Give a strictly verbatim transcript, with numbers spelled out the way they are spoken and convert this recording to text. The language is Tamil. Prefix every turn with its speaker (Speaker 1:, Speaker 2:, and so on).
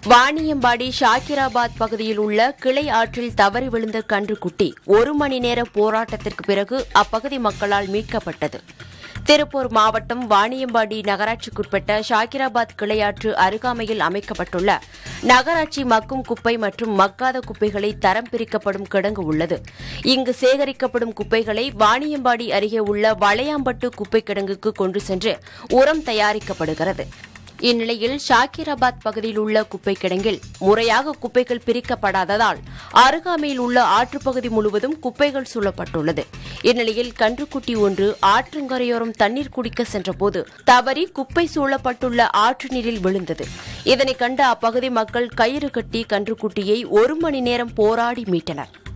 Speaker 1: வாணியம்பாடி ஷாக்கிராபாத் பகுதியில் உள்ள கிளை ஆற்றில் தவறி விழுந்த கன்றுக்குட்டி ஒரு மணி நேர போராட்டத்திற்கு பிறகு அப்பகுதி மக்களால் மீட்கப்பட்டது. திருப்பூர் மாவட்டம் வாணியம்பாடி நகராட்சிக்குட்பட்ட ஷாக்கிராபாத் கிளையாற்று அருகாமையில் அமைக்கப்பட்டுள்ள நகராட்சி மக்கும் குப்பை மற்றும் மக்காத குப்பைகளை தரம் பிரிக்கப்படும் கிடங்கு உள்ளது. இங்கு சேகரிக்கப்படும் குப்பைகளை வாணியம்பாடி அருகே உள்ள வளையாம்பட்டு குப்பை கிடங்குக்கு கொண்டு சென்று உரம் தயாரிக்கப்படுகிறது. இந்நிலையில் ஷாக்கிராபாத் பகுதியில் உள்ள குப்பை கிடங்கில் முறையாக குப்பைகள் பிரிக்கப்படாததால் அருகாமையில் உள்ள ஆற்றுப்பகுதி முழுவதும் குப்பைகள் சூழப்பட்டுள்ளது. இந்நிலையில் கன்றுக்குட்டி ஒன்று ஆற்றங்கரையோரம் தண்ணீர் குடிக்க சென்றபோது தவறி குப்பை சூழப்பட்டுள்ள ஆற்று நீரில் விழுந்தது. இதனை கண்ட அப்பகுதி மக்கள் கயிறு கட்டி கன்றுக்குட்டியை ஒரு மணி நேரம் போராடி மீட்டனர்.